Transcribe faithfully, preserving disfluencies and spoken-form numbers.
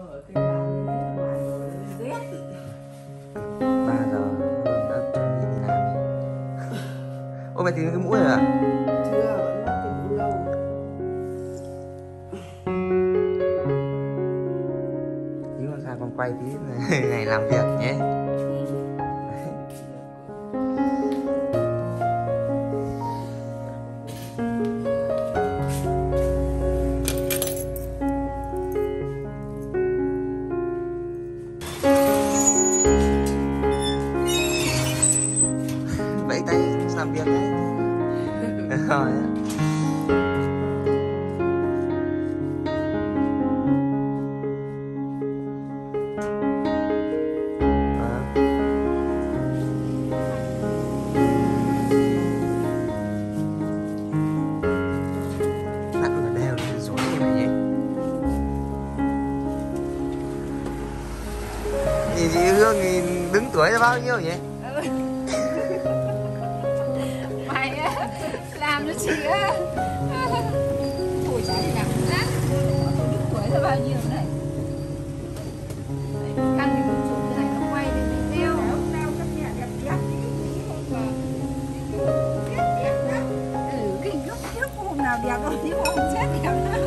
Ba giờ Hương đã chuẩn bị đi làm rồi. Ô mày tìm cái mũ rồi à? Chưa, vẫn mất cái mũ lâu. Tí con ra con quay tí này, này làm việc nhé. Vẫy tay làm việc đấy. Rồi á. Nhìn chị Hương thì đứng tuổi là bao nhiêu vậy? Ừ. Mày á, làm cho chị á. Tuổi chả thì làm lắm. Đứng tuổi là bao nhiêu này? Căng thì mình chụp cái này nó quay lên mình đeo. Đeo các nhà đẹp đẹp tí. Ừ, cái lúc trước hôm nào đẹp rồi thì hôm chết đẹp.